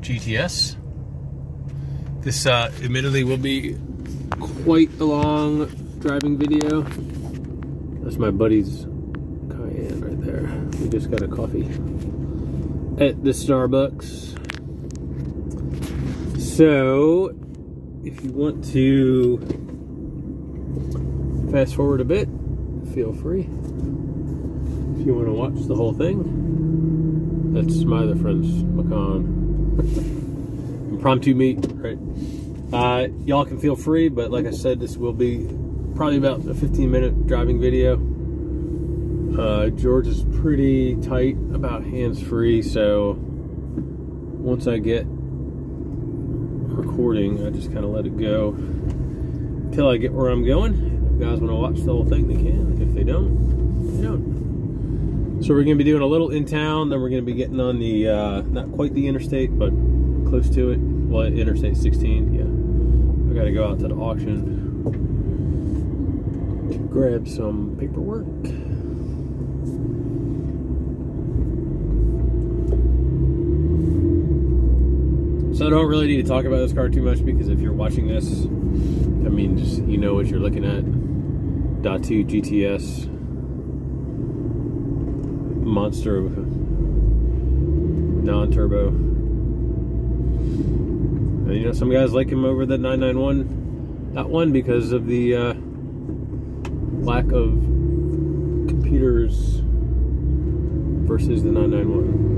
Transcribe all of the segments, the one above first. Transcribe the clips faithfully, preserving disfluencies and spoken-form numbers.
G T S. This uh, admittedly will be quite a long driving video. That's my buddy's Cayenne right there. We just got a coffee at the Starbucks. So, if you want to fast forward a bit, feel free. If you want to watch the whole thing, that's my other friend's Macan. Impromptu meet, right? Uh, y'all can feel free, but like I said, this will be probably about a fifteen minute driving video. Uh, George is pretty tight about hands-free, so once I get recording, I just kind of let it go until I get where I'm going. If you guys want to watch the whole thing, they can. If they don't, they don't. So we're going to be doing a little in town, then we're going to be getting on the, uh, not quite the interstate, but close to it. Well, Interstate sixteen, yeah. I got to go out to the auction to grab some paperwork. So I don't really need to talk about this car too much, because if you're watching this, I mean, just you know what you're looking at. Datu G T S monster of non-turbo. And, you know, some guys like him over the nine ninety-one, that one, because of the uh, lack of computers versus the nine ninety-one.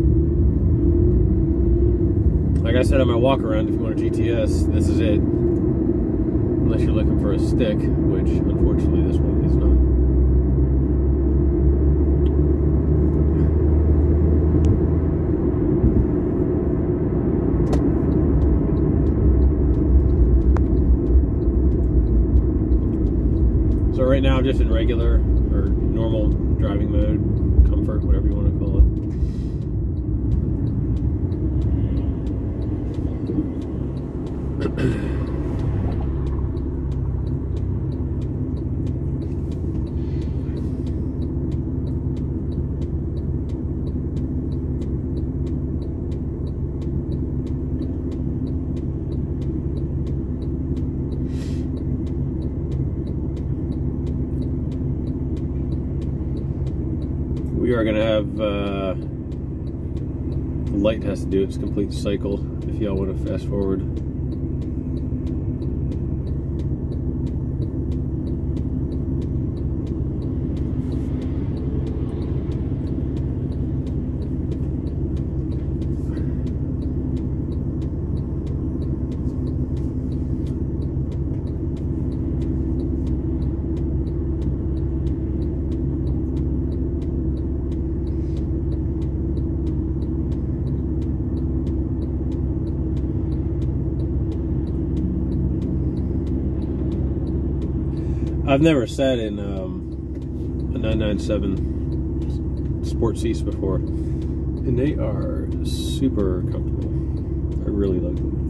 Like I said on my walk around, if you want a G T S, this is it. Unless you're looking for a stick, which unfortunately this one is not. So right now I'm just in regular or normal driving mode, comfort, whatever you want to call it. We are going to have, uh, the light has to do its complete cycle if y'all want to fast forward. I've never sat in um, a nine ninety-seven Sport Seats before, and they are super comfortable. I really like them.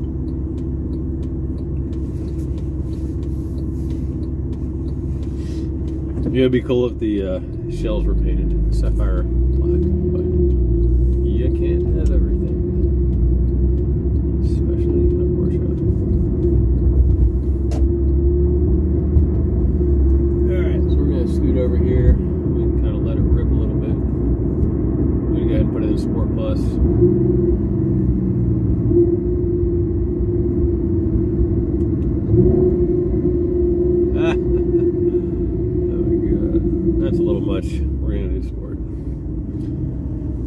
Yeah, it'd be cool if the uh, shells were painted sapphire black, but you can't have everything, especially in a Porsche. Scoot over here. We can kind of let it rip a little bit. I'm going to go ahead and put it in Sport Plus. Ah. Oh my god. That's a little much. We're going to do Sport.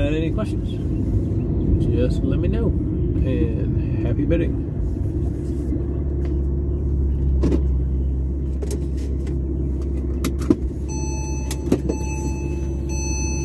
got any questions, just let me know. And happy bidding.